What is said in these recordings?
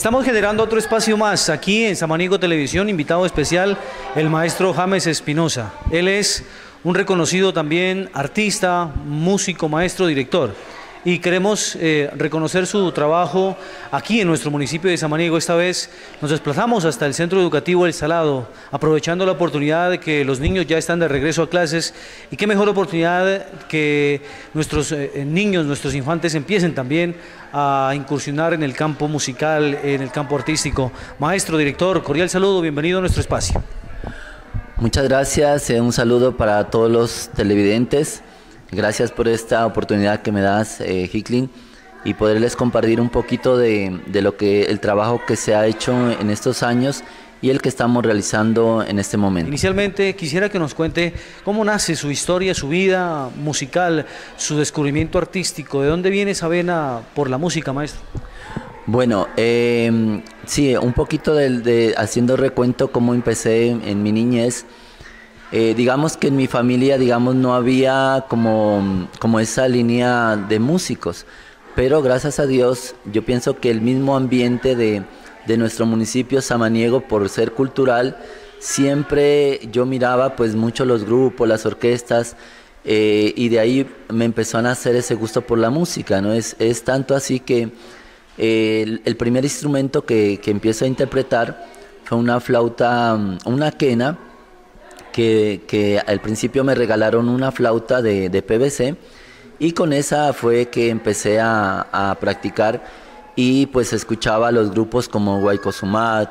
Estamos generando otro espacio más aquí en Samaniego Televisión, invitado especial el maestro James Espinosa. Él es un reconocido también artista, músico, maestro, director. Y queremos reconocer su trabajo aquí en nuestro municipio de Samaniego. Esta vez nos desplazamos hasta el Centro Educativo El Salado, aprovechando la oportunidad de que los niños ya están de regreso a clases, y qué mejor oportunidad que nuestros niños, nuestros infantes empiecen también a incursionar en el campo musical, en el campo artístico. Maestro, director, cordial saludo, bienvenido a nuestro espacio. Muchas gracias, un saludo para todos los televidentes. Gracias por esta oportunidad que me das, Hicklin, y poderles compartir un poquito de lo que el trabajo que se ha hecho en estos años y el que estamos realizando en este momento. Inicialmente quisiera que nos cuente cómo nace su historia, su vida musical, su descubrimiento artístico. ¿De dónde viene esa vena por la música, maestro? Bueno, sí, un poquito haciendo recuento cómo empecé en mi niñez. Digamos que en mi familia, no había como esa línea de músicos, pero gracias a Dios, yo pienso que el mismo ambiente de nuestro municipio Samaniego, por ser cultural, siempre yo miraba pues mucho los grupos, las orquestas, y de ahí me empezó a nacer ese gusto por la música, ¿no? Es tanto así que el primer instrumento que empiezo a interpretar fue una flauta, una quena, que al principio me regalaron una flauta de PVC, y con esa fue que empecé a practicar, y pues escuchaba a los grupos como Guayco Sumat,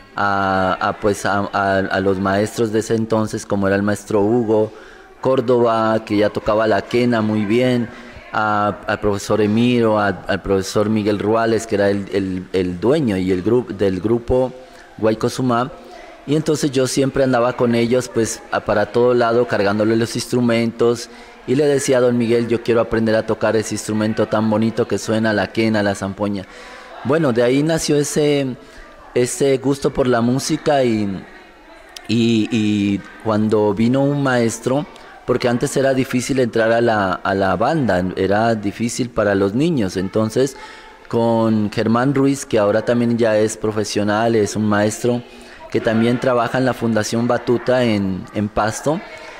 a los maestros de ese entonces, como era el maestro Hugo Córdoba, que ya tocaba la quena muy bien, al profesor Emiro, al profesor Miguel Ruales, que era el dueño y del grupo Guayco Sumat. Y entonces yo siempre andaba con ellos pues para todo lado, cargándole los instrumentos, y le decía a don Miguel: yo quiero aprender a tocar ese instrumento tan bonito que suena, la quena, la zampoña. Bueno, de ahí nació ese gusto por la música, y cuando vino un maestro, porque antes era difícil entrar a la banda, era difícil para los niños, entonces con Germán Ruiz, que ahora también ya es profesional, es un maestro que también trabaja en la Fundación Batuta en Pasto.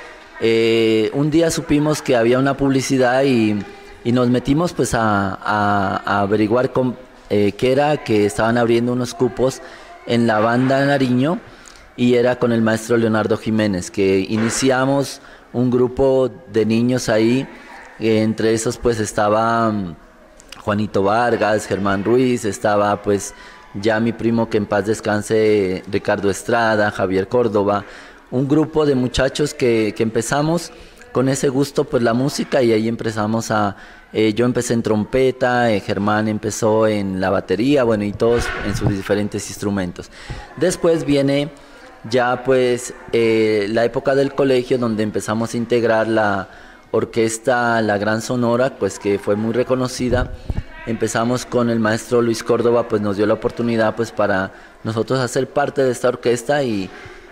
Un día supimos que había una publicidad, y nos metimos pues a averiguar qué era, que estaban abriendo unos cupos en la banda Nariño, y era con el maestro Leonardo Jiménez, que iniciamos un grupo de niños ahí. Entre esos pues estaba Juanito Vargas, Germán Ruiz, estaba pues ya mi primo, que en paz descanse, Ricardo Estrada, Javier Córdoba, un grupo de muchachos que empezamos con ese gusto por la música, y ahí empezamos yo empecé en trompeta, Germán empezó en la batería, bueno, y todos en sus diferentes instrumentos. Después viene ya pues la época del colegio, donde empezamos a integrar la orquesta La Gran Sonora, pues que fue muy reconocida. Empezamos con el maestro Luis Córdoba, pues nos dio la oportunidad pues para nosotros hacer parte de esta orquesta, y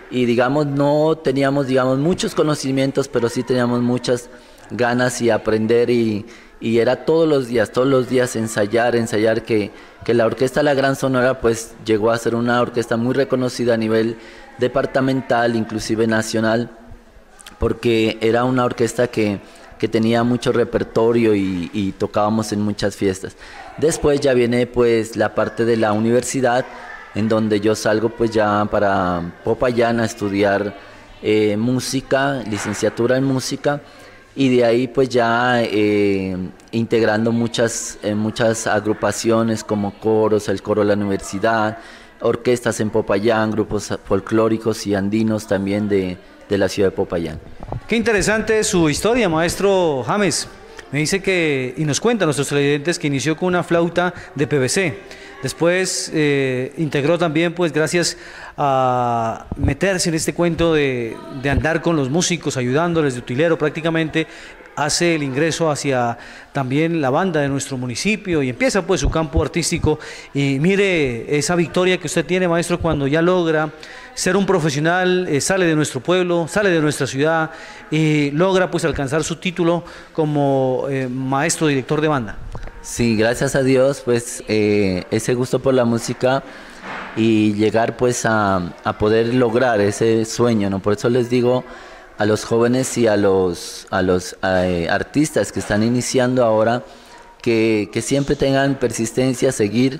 no teníamos muchos conocimientos, pero sí teníamos muchas ganas y aprender, y era todos los días ensayar, que la orquesta La Gran Sonora pues llegó a ser una orquesta muy reconocida a nivel departamental, inclusive nacional, porque era una orquesta que tenía mucho repertorio, y tocábamos en muchas fiestas. Después ya viene pues la parte de la universidad, en donde yo salgo pues ya para Popayán a estudiar música, licenciatura en música, y de ahí pues ya integrando muchas agrupaciones como coros, el coro de la universidad, orquestas en Popayán, grupos folclóricos y andinos también de la ciudad de Popayán. Qué interesante su historia, maestro James. Me dice y nos cuenta a nuestros televidentes, que inició con una flauta de PVC. Después integró también, pues gracias a meterse en este cuento de andar con los músicos, ayudándoles de utilero prácticamente, hace el ingreso hacia también la banda de nuestro municipio, y empieza pues su campo artístico. Y mire esa victoria que usted tiene, maestro, cuando ya logra ser un profesional, sale de nuestro pueblo, sale de nuestra ciudad, y logra pues alcanzar su título como maestro director de banda. Sí, gracias a Dios, pues ese gusto por la música y llegar pues a poder lograr ese sueño, ¿no? Por eso les digo a los jóvenes y a los artistas que están iniciando ahora que siempre tengan persistencia, seguir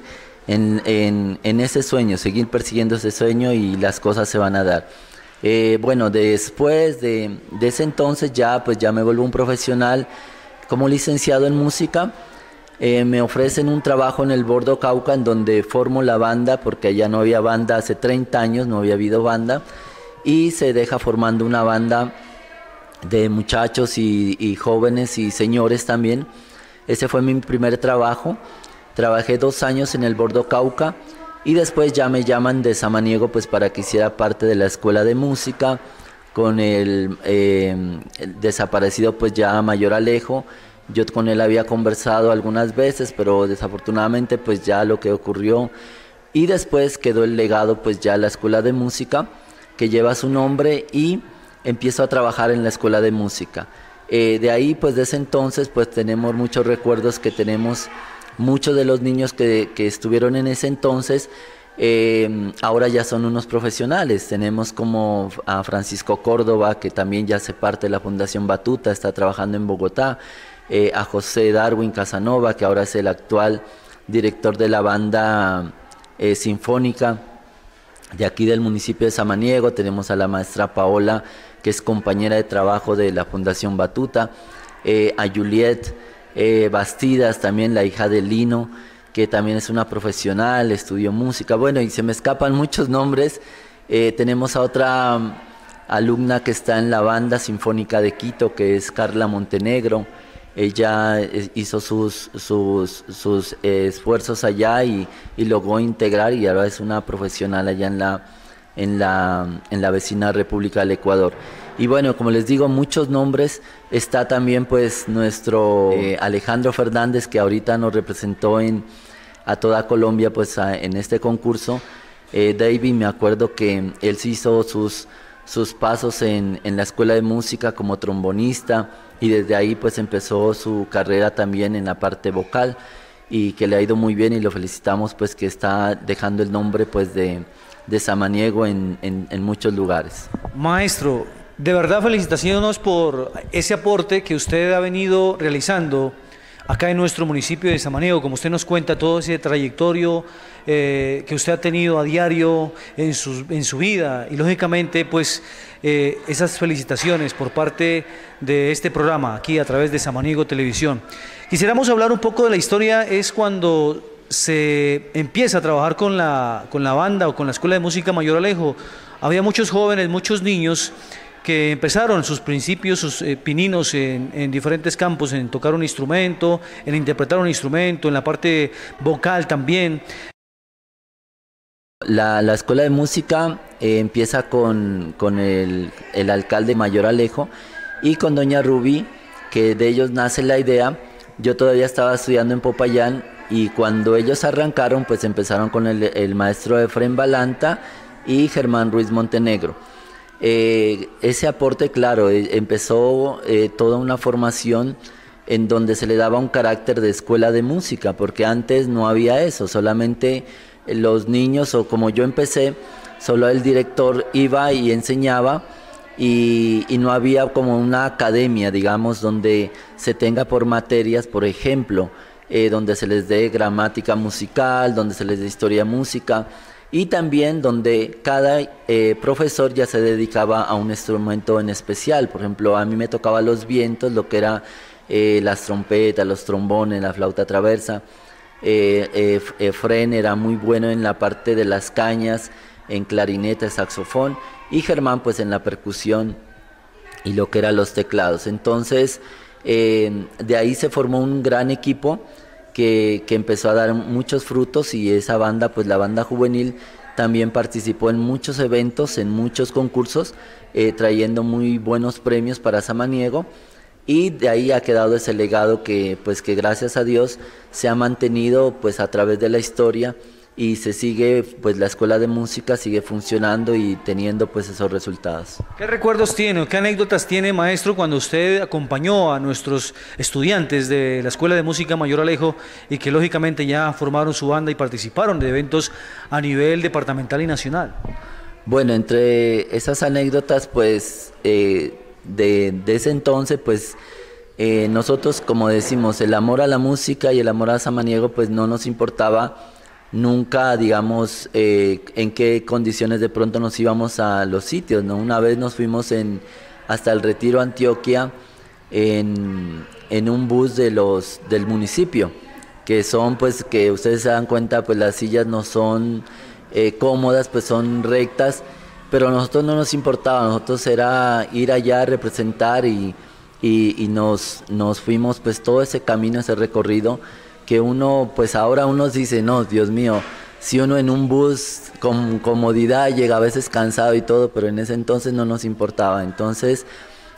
en ese sueño, seguir persiguiendo ese sueño y las cosas se van a dar. Bueno, después de ese entonces ya pues ya me vuelvo un profesional como licenciado en música. Me ofrecen un trabajo en el Bordo Cauca en donde formo la banda porque allá no había banda, hace 30 años no había habido banda y se deja formando una banda de muchachos y jóvenes y señores también. Ese fue mi primer trabajo, trabajé 2 años en el Bordo Cauca y después ya me llaman de Samaniego pues para que hiciera parte de la escuela de música con el desaparecido pues ya Mayor Alejo. Yo con él había conversado algunas veces, pero desafortunadamente pues ya lo que ocurrió. Y después quedó el legado pues ya la escuela de música que lleva su nombre y empiezo a trabajar en la escuela de música. De ahí pues de ese entonces pues tenemos muchos recuerdos que tenemos muchos de los niños que estuvieron en ese entonces. Ahora ya son unos profesionales. Tenemos como a Francisco Córdoba, que también ya hace parte de la Fundación Batuta, está trabajando en Bogotá. A José Darwin Casanova, que ahora es el actual director de la banda sinfónica de aquí del municipio de Samaniego. Tenemos a la maestra Paola, que es compañera de trabajo de la Fundación Batuta, a Juliet Bastidas, también la hija de Lino, que también es una profesional, estudió música. Bueno, y se me escapan muchos nombres. Tenemos a otra alumna que está en la banda sinfónica de Quito, que es Carla Montenegro. Ella hizo sus esfuerzos allá y logró integrar y ahora es una profesional allá en la vecina República del Ecuador. Y bueno, como les digo, muchos nombres. Está también pues nuestro Alejandro Fernández, que ahorita nos representó a toda Colombia pues en este concurso. David, me acuerdo que él sí hizo sus pasos en la escuela de música como trombonista y desde ahí pues empezó su carrera también en la parte vocal y que le ha ido muy bien y lo felicitamos pues que está dejando el nombre pues de Samaniego en muchos lugares. Maestro, de verdad felicitaciones por ese aporte que usted ha venido realizando acá en nuestro municipio de Samaniego, como usted nos cuenta todo ese trayectorio que usted ha tenido a diario en su vida y lógicamente pues esas felicitaciones por parte de este programa aquí a través de Samaniego Televisión. Quisiéramos hablar un poco de la historia, es cuando se empieza a trabajar con la banda o con la Escuela de Música Mayor Alejo. Había muchos jóvenes, muchos niños que empezaron sus principios, sus pininos en diferentes campos, en tocar un instrumento, en interpretar un instrumento, en la parte vocal también. La escuela de música empieza con el alcalde Mayor Alejo y con doña Rubí, que de ellos nace la idea. Yo todavía estaba estudiando en Popayán y cuando ellos arrancaron, pues empezaron con el maestro Efrén Balanta y Germán Ruiz Montenegro. Ese aporte, claro, empezó toda una formación en donde se le daba un carácter de escuela de música, porque antes no había eso, solamente los niños, o como yo empecé, solo el director iba y enseñaba y no había como una academia, digamos, donde se tenga por materias, por ejemplo, donde se les dé gramática musical, donde se les dé historia de música, y también donde cada profesor ya se dedicaba a un instrumento en especial. Por ejemplo, a mí me tocaba los vientos, lo que era las trompetas, los trombones, la flauta traversa. Efrén era muy bueno en la parte de las cañas, en clarinete, saxofón, y Germán pues en la percusión y lo que eran los teclados. Entonces de ahí se formó un gran equipo que empezó a dar muchos frutos, y esa banda, pues la banda juvenil, también participó en muchos eventos, en muchos concursos, trayendo muy buenos premios para Samaniego, y de ahí ha quedado ese legado que gracias a Dios se ha mantenido pues a través de la historia, y se sigue, pues la escuela de música sigue funcionando y teniendo pues esos resultados. ¿Qué recuerdos tiene o qué anécdotas tiene, maestro, cuando usted acompañó a nuestros estudiantes de la Escuela de Música Mayor Alejo y que lógicamente ya formaron su banda y participaron de eventos a nivel departamental y nacional? Bueno, entre esas anécdotas, pues de ese entonces, pues nosotros, como decimos, el amor a la música y el amor a Samaniego, pues no nos importaba nunca, digamos, en qué condiciones de pronto nos íbamos a los sitios, ¿no? Una vez nos fuimos hasta el Retiro, Antioquia, en un bus del municipio, que son, pues, que ustedes se dan cuenta, pues las sillas no son cómodas, pues son rectas, pero a nosotros no nos importaba, nosotros era ir allá a representar y nos fuimos pues todo ese camino, ese recorrido, que uno, pues ahora uno dice, no, Dios mío, si uno en un bus con comodidad llega a veces cansado y todo, pero en ese entonces no nos importaba. Entonces,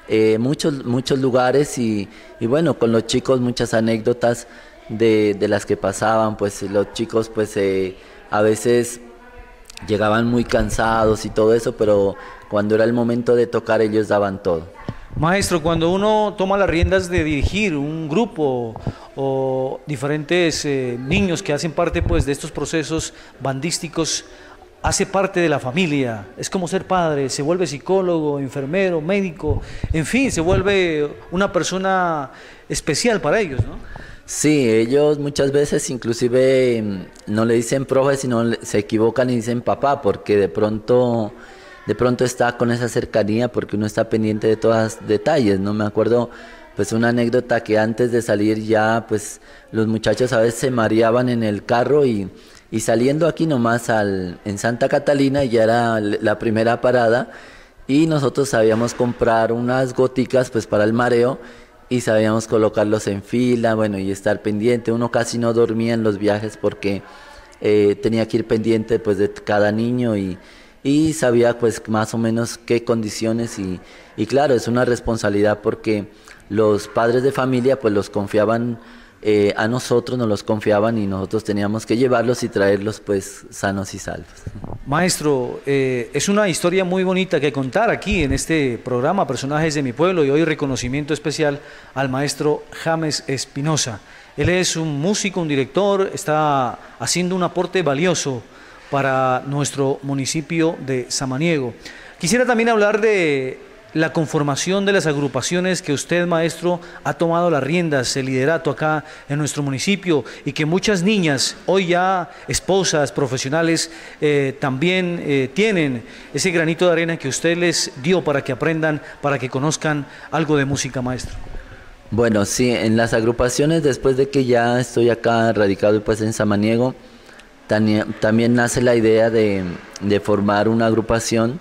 muchos lugares y bueno, con los chicos muchas anécdotas de las que pasaban, pues los chicos pues a veces llegaban muy cansados y todo eso, pero cuando era el momento de tocar ellos daban todo. Maestro, cuando uno toma las riendas de dirigir un grupo o diferentes niños que hacen parte pues de estos procesos bandísticos, hace parte de la familia, es como ser padre, se vuelve psicólogo, enfermero, médico, en fin, se vuelve una persona especial para ellos, ¿no? Sí, ellos muchas veces inclusive no le dicen profe, sino se equivocan y dicen papá, porque de pronto está con esa cercanía, porque uno está pendiente de todos los detalles, ¿no? Me acuerdo pues una anécdota que antes de salir ya pues los muchachos a veces se mareaban en el carro y saliendo aquí nomás en Santa Catalina ya era la primera parada y nosotros sabíamos comprar unas goticas pues para el mareo y sabíamos colocarlos en fila, bueno, y estar pendiente. Uno casi no dormía en los viajes porque tenía que ir pendiente pues de cada niño y sabía pues más o menos qué condiciones y claro, es una responsabilidad porque los padres de familia pues los confiaban a nosotros, nos los confiaban y nosotros teníamos que llevarlos y traerlos pues sanos y salvos. Maestro, es una historia muy bonita que contar aquí en este programa Personajes de mi Pueblo y hoy reconocimiento especial al maestro James Espinosa. Él es un músico, un director, está haciendo un aporte valioso para nuestro municipio de Samaniego. Quisiera también hablar de la conformación de las agrupaciones que usted, maestro, ha tomado las riendas, el liderato acá en nuestro municipio y que muchas niñas, hoy ya esposas, profesionales, también tienen ese granito de arena que usted les dio para que aprendan, para que conozcan algo de música, maestro. Bueno, sí, en las agrupaciones, después de que ya estoy acá radicado pues en Samaniego, también nace la idea de formar una agrupación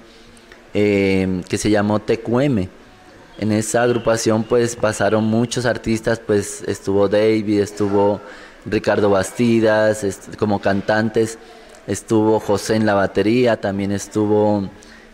que se llamó TQM. En esa agrupación pues pasaron muchos artistas, pues estuvo David, estuvo Ricardo Bastidas, como cantantes, estuvo José en la batería, también estuvo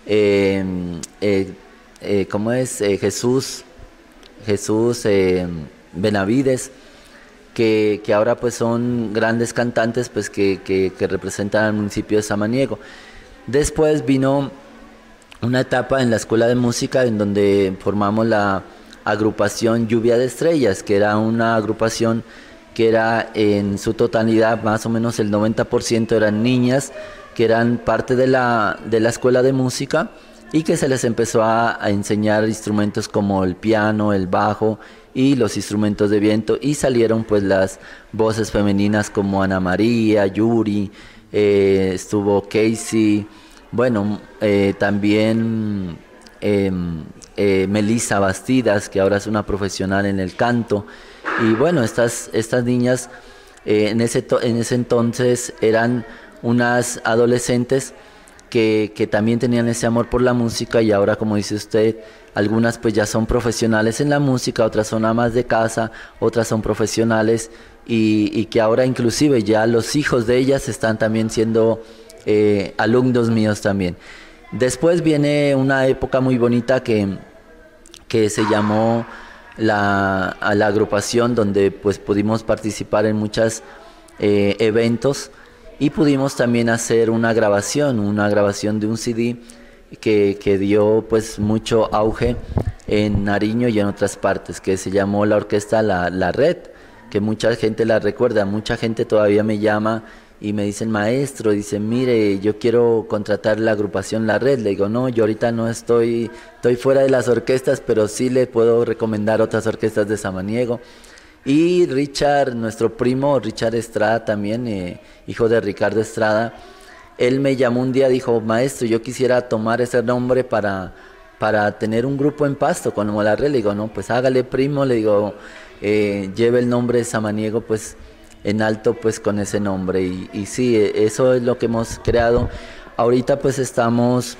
Jesús Benavides, que ahora pues son grandes cantantes pues que representan al municipio de Samaniego. Después vino una etapa en la escuela de música en donde formamos la agrupación Lluvia de Estrellas, que era una agrupación que era en su totalidad, más o menos el 90% eran niñas que eran parte de la escuela de música y que se les empezó a enseñar instrumentos como el piano, el bajo y los instrumentos de viento, y salieron pues las voces femeninas como Ana María, Yuri, estuvo Casey, bueno, también Melissa Bastidas, que ahora es una profesional en el canto. Y bueno, estas niñas en ese entonces eran unas adolescentes que también tenían ese amor por la música, y ahora, como dice usted, algunas pues ya son profesionales en la música, otras son amas de casa, otras son profesionales, y que ahora inclusive ya los hijos de ellas están también siendo alumnos míos también. Después viene una época muy bonita que se llamó a la agrupación, donde pues pudimos participar en muchos eventos, y pudimos también hacer una grabación de un CD que dio pues mucho auge en Nariño y en otras partes, que se llamó la orquesta La Red, que mucha gente la recuerda, mucha gente todavía me llama y me dicen, maestro, dicen, mire, yo quiero contratar la agrupación La Red. Le digo, no, yo ahorita no estoy fuera de las orquestas, pero sí le puedo recomendar otras orquestas de Samaniego. Y Richard, nuestro primo, Richard Estrada también, hijo de Ricardo Estrada, él me llamó un día, dijo, maestro, yo quisiera tomar ese nombre para tener un grupo en Pasto, como La Red. Le digo, no, pues hágale, primo, le digo, lleve el nombre de Samaniego, pues, en alto, pues, con ese nombre. Y sí, eso es lo que hemos creado. Ahorita, pues, estamos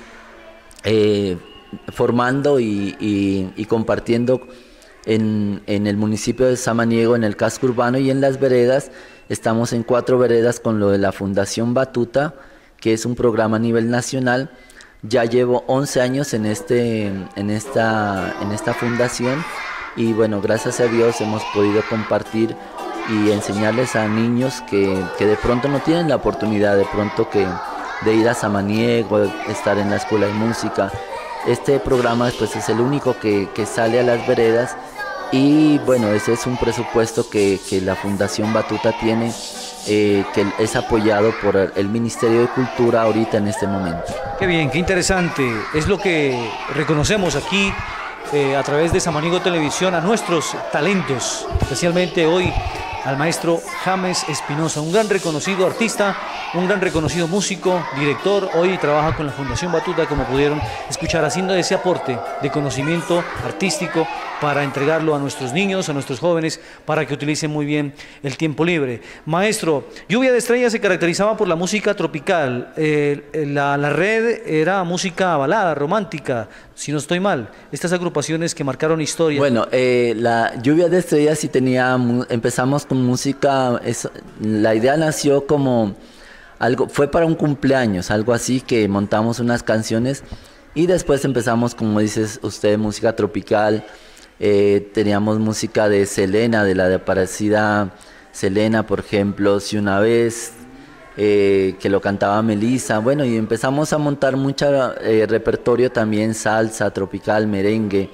formando y compartiendo en el municipio de Samaniego, en el casco urbano y en las veredas. Estamos en 4 veredas con lo de la Fundación Batuta, que es un programa a nivel nacional. Ya llevo 11 años en esta fundación y bueno, gracias a Dios hemos podido compartir y enseñarles a niños que de pronto no tienen la oportunidad de ir a Samaniego, estar en la escuela de música. Este programa pues es el único que sale a las veredas y bueno, ese es un presupuesto que la Fundación Batuta tiene, que es apoyado por el Ministerio de Cultura ahorita en este momento. Qué bien, qué interesante. Es lo que reconocemos aquí a través de Samaniego Televisión a nuestros talentos, especialmente hoy al maestro James Espinosa, un gran reconocido artista, un gran reconocido músico, director. Hoy trabaja con la Fundación Batuta, como pudieron escuchar, haciendo ese aporte de conocimiento artístico para entregarlo a nuestros niños, a nuestros jóvenes, para que utilicen muy bien el tiempo libre. Maestro, Lluvia de Estrellas se caracterizaba por la música tropical. La Red era música balada, romántica, si no estoy mal. Estas agrupaciones que marcaron historia. Bueno, la Lluvia de Estrellas sí empezamos con música, la idea nació como fue para un cumpleaños, algo así, que montamos unas canciones y después empezamos, como dices usted, música tropical. Teníamos música de Selena, de la desaparecida Selena, por ejemplo, Si una vez, que lo cantaba Melissa. Bueno, y empezamos a montar mucho repertorio también, salsa, tropical, merengue.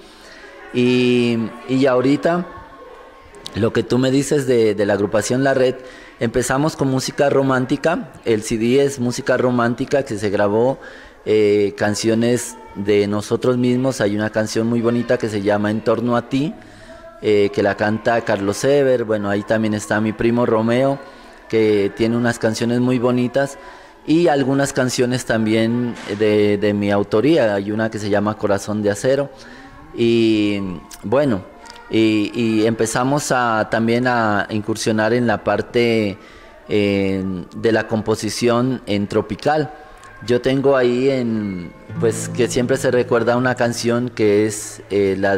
Y ahorita, lo que tú me dices de la agrupación La Red, empezamos con música romántica. El CD es música romántica que se grabó, canciones de nosotros mismos. Hay una canción muy bonita que se llama En torno a ti, que la canta Carlos Ever. Bueno, ahí también está mi primo Romeo, que tiene unas canciones muy bonitas, y algunas canciones también de mi autoría. Hay una que se llama Corazón de Acero. Y bueno, y empezamos también a incursionar en la parte de la composición en tropical. Yo tengo ahí pues que siempre se recuerda una canción que es la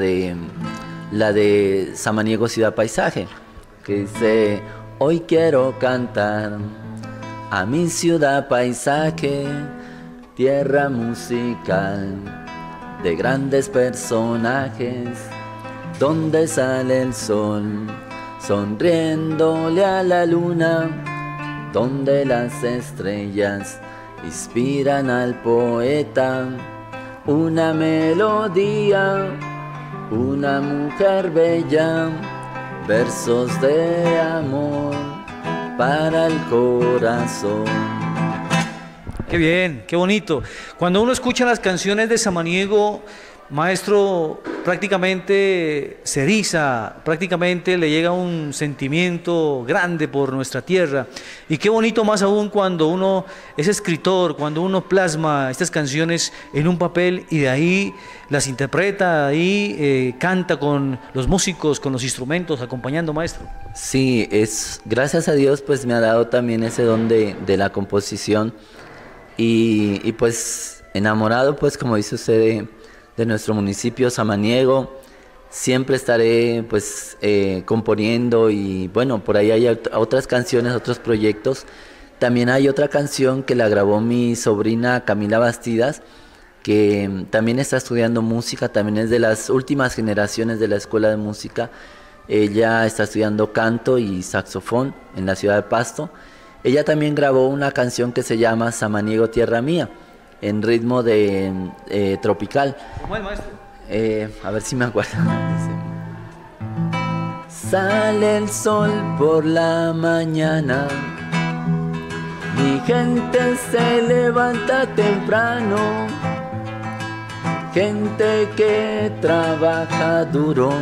de Samaniego Ciudad Paisaje, que dice: hoy quiero cantar a mi ciudad paisaje, tierra musical de grandes personajes, donde sale el sol sonriéndole a la luna, donde las estrellas inspiran al poeta una melodía, una mujer bella, versos de amor para el corazón. Qué bien, qué bonito. Cuando uno escucha las canciones de Samaniego, maestro, prácticamente se eriza, prácticamente le llega un sentimiento grande por nuestra tierra. Y qué bonito más aún cuando uno es escritor, cuando uno plasma estas canciones en un papel y de ahí las interpreta, ahí canta con los músicos, con los instrumentos, acompañando, maestro. Sí, gracias a Dios, pues me ha dado también ese don de la composición y pues enamorado, pues como dice usted, de nuestro municipio Samaniego. Siempre estaré pues componiendo, y bueno, por ahí hay otras canciones, otros proyectos. También hay otra canción que la grabó mi sobrina Camila Bastidas, que también está estudiando música, también es de las últimas generaciones de la escuela de música. Ella está estudiando canto y saxofón en la ciudad de Pasto, ella también grabó una canción que se llama Samaniego Tierra Mía, en ritmo de tropical. ¿Cómo es, maestro? A ver si me acuerdo. Sale el sol por la mañana, mi gente se levanta temprano, gente que trabaja duro,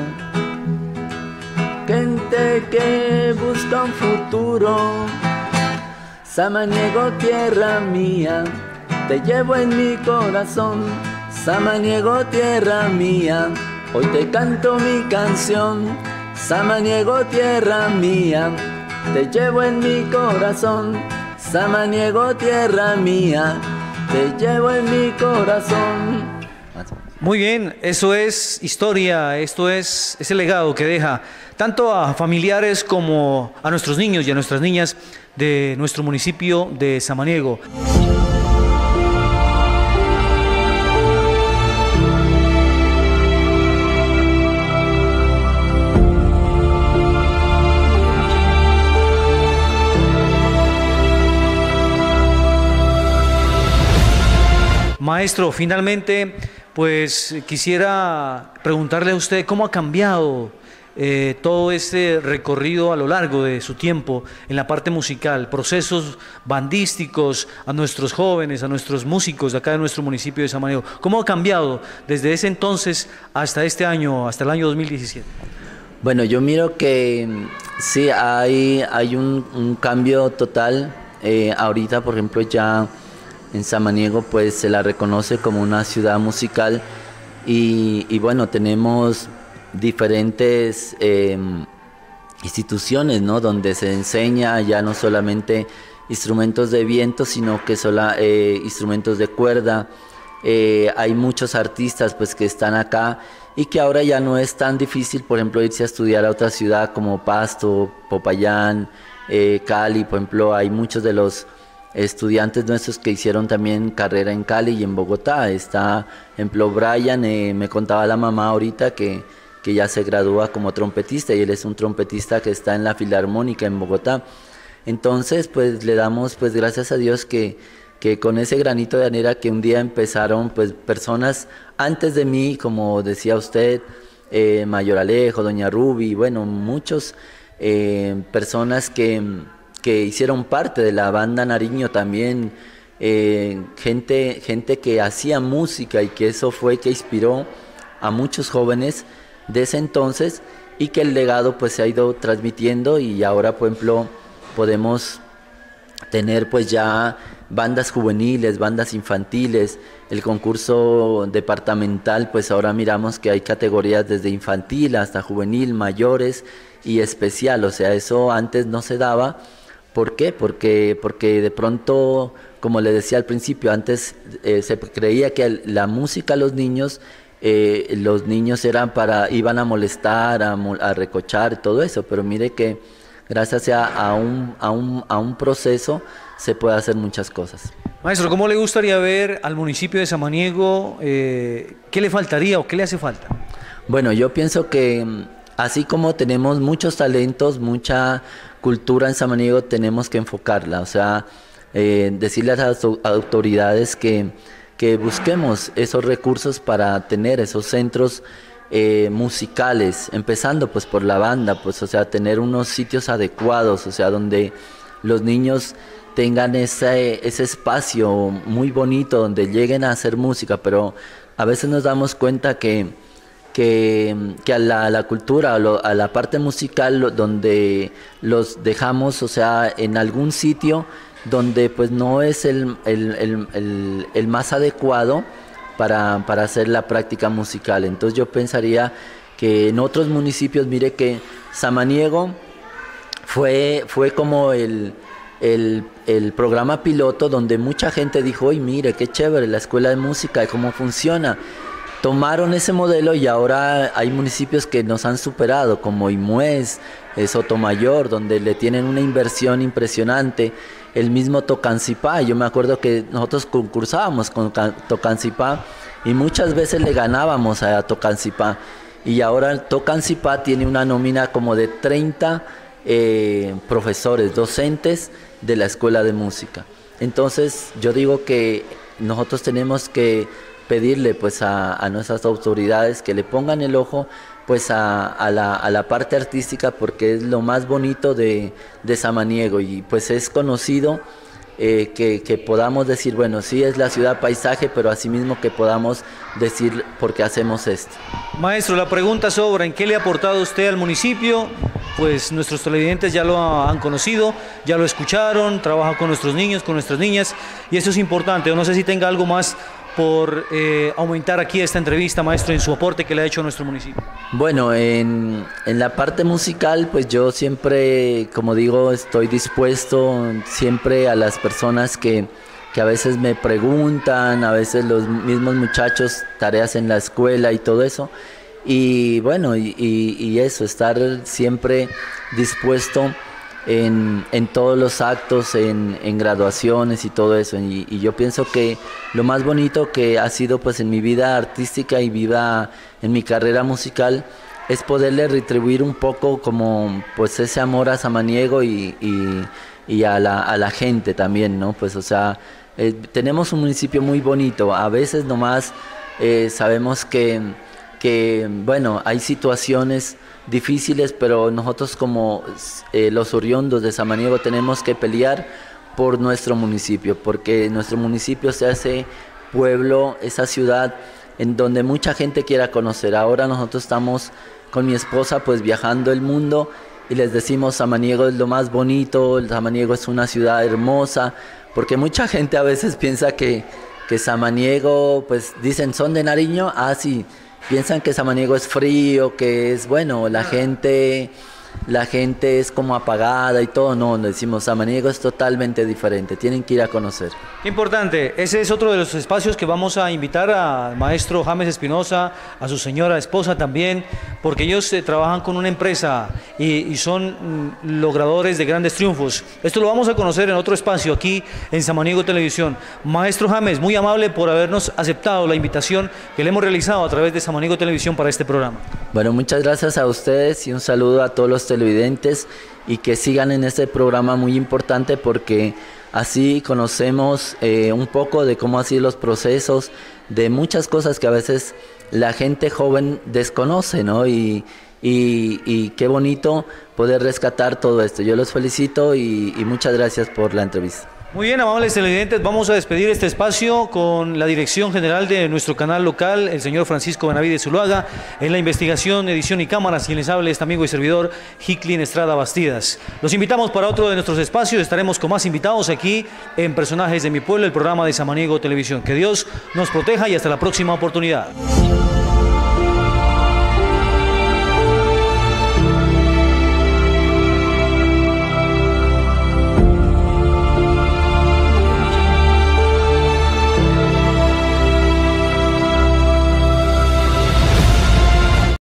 gente que busca un futuro. Samaniego tierra mía, te llevo en mi corazón. Samaniego tierra mía, hoy te canto mi canción. Samaniego tierra mía, te llevo en mi corazón. Samaniego tierra mía, te llevo en mi corazón. Muy bien, eso es historia, esto es ese legado que deja tanto a familiares como a nuestros niños y a nuestras niñas de nuestro municipio de Samaniego. Maestro, finalmente, pues quisiera preguntarle a usted cómo ha cambiado todo este recorrido a lo largo de su tiempo en la parte musical, procesos bandísticos, a nuestros jóvenes, a nuestros músicos de acá de nuestro municipio de Samaniego. ¿Cómo ha cambiado desde ese entonces hasta este año, hasta el año 2017? Bueno, yo miro que sí, hay un cambio total. Ahorita, por ejemplo, ya en Samaniego pues se la reconoce como una ciudad musical y bueno, tenemos diferentes instituciones, ¿no? Donde se enseña ya no solamente instrumentos de viento, sino que instrumentos de cuerda. Hay muchos artistas pues que están acá y que ahora ya no es tan difícil, por ejemplo, irse a estudiar a otra ciudad como Pasto, Popayán, Cali. Por ejemplo, hay muchos de los estudiantes nuestros que hicieron también carrera en Cali y en Bogotá. Está, por ejemplo, Brian, me contaba la mamá ahorita que ya se gradúa como trompetista y él es un trompetista que está en la Filarmónica en Bogotá. Entonces, pues le damos pues gracias a Dios que con ese granito de arena que un día empezaron pues personas antes de mí, como decía usted, Mayor Alejo, Doña Ruby, bueno, muchos personas que hicieron parte de la banda Nariño también, gente que hacía música y que eso fue que inspiró a muchos jóvenes de ese entonces y que el legado pues se ha ido transmitiendo y ahora, por ejemplo, podemos tener pues ya bandas juveniles, bandas infantiles, el concurso departamental, pues ahora miramos que hay categorías desde infantil hasta juvenil, mayores y especial, o sea, eso antes no se daba. ¿Por qué? Porque de pronto, como le decía al principio, antes se creía que la música a los niños eran iban a molestar, a recochar, todo eso, pero mire que gracias a un proceso se puede hacer muchas cosas. Maestro, ¿cómo le gustaría ver al municipio de Samaniego? ¿Qué le faltaría o qué le hace falta? Bueno, yo pienso que así como tenemos muchos talentos, mucha cultura en Samaniego, tenemos que enfocarla, o sea, decirle a las autoridades que busquemos esos recursos para tener esos centros musicales, empezando pues por la banda, pues o sea, tener unos sitios adecuados, o sea, donde los niños tengan ese espacio muy bonito donde lleguen a hacer música, pero a veces nos damos cuenta que a la cultura, a la parte musical, donde los dejamos, o sea, en algún sitio donde pues no es el más adecuado para hacer la práctica musical. Entonces yo pensaría que en otros municipios, mire que Samaniego fue como el programa piloto donde mucha gente dijo, ¡oye, mire, qué chévere la escuela de música y cómo funciona! Tomaron ese modelo y ahora hay municipios que nos han superado, como Imuez, Sotomayor, donde le tienen una inversión impresionante. El mismo Tocancipá, yo me acuerdo que nosotros concursábamos con Tocancipá y muchas veces le ganábamos a Tocancipá. Y ahora Tocancipá tiene una nómina como de 30 profesores, docentes de la escuela de música. Entonces yo digo que nosotros tenemos que pedirle pues a nuestras autoridades que le pongan el ojo pues a la parte artística, porque es lo más bonito de Samaniego, y pues es conocido que podamos decir, bueno, sí es la ciudad paisaje, pero asimismo que podamos decir por qué hacemos esto. Maestro, la pregunta sobra, ¿en qué le ha aportado usted al municipio? Pues nuestros televidentes ya lo han conocido, ya lo escucharon, trabaja con nuestros niños, con nuestras niñas, y eso es importante. Yo no sé si tenga algo más por aumentar aquí esta entrevista, maestro, en su aporte que le ha hecho a nuestro municipio. Bueno, en la parte musical, pues yo siempre, como digo, estoy dispuesto siempre a las personas que a veces me preguntan, a veces los mismos muchachos, tareas en la escuela y todo eso. Y bueno, y eso, estar siempre dispuesto en todos los actos, en graduaciones y todo eso. Y yo pienso que lo más bonito que ha sido pues en mi vida artística y vida en mi carrera musical es poderle retribuir un poco como pues ese amor a Samaniego y a la gente también, ¿no? Pues o sea, tenemos un municipio muy bonito. A veces nomás sabemos que bueno, hay situaciones difíciles, pero nosotros como los oriundos de Samaniego tenemos que pelear por nuestro municipio, porque nuestro municipio se hace pueblo, esa ciudad en donde mucha gente quiera conocer. Ahora nosotros estamos con mi esposa pues viajando el mundo y les decimos Samaniego es lo más bonito, Samaniego es una ciudad hermosa, porque mucha gente a veces piensa que Samaniego, pues dicen, ¿son de Nariño? Ah, sí. Piensan que Samaniego es frío, que es, bueno, la gente es como apagada y todo. No, decimos, Samaniego es totalmente diferente, tienen que ir a conocer. Qué importante, ese es otro de los espacios que vamos a invitar al maestro James Espinosa, a su señora esposa también, porque ellos trabajan con una empresa y son logradores de grandes triunfos. Esto lo vamos a conocer en otro espacio aquí en Samaniego Televisión. Maestro James, muy amable por habernos aceptado la invitación que le hemos realizado a través de Samaniego Televisión para este programa. Bueno, muchas gracias a ustedes y un saludo a todos los televidentes, y que sigan en este programa muy importante, porque así conocemos un poco de cómo han sido los procesos, de muchas cosas que a veces la gente joven desconoce, ¿no? Y qué bonito poder rescatar todo esto. Yo los felicito y muchas gracias por la entrevista. Muy bien, amables televidentes, vamos a despedir este espacio con la dirección general de nuestro canal local, el señor Francisco Benavides Zuluaga, en la investigación, edición y cámaras, quien les habla este amigo y servidor, Hicklin Estrada Bastidas. Los invitamos para otro de nuestros espacios, estaremos con más invitados aquí en Personajes de mi Pueblo, el programa de Samaniego Televisión. Que Dios nos proteja y hasta la próxima oportunidad.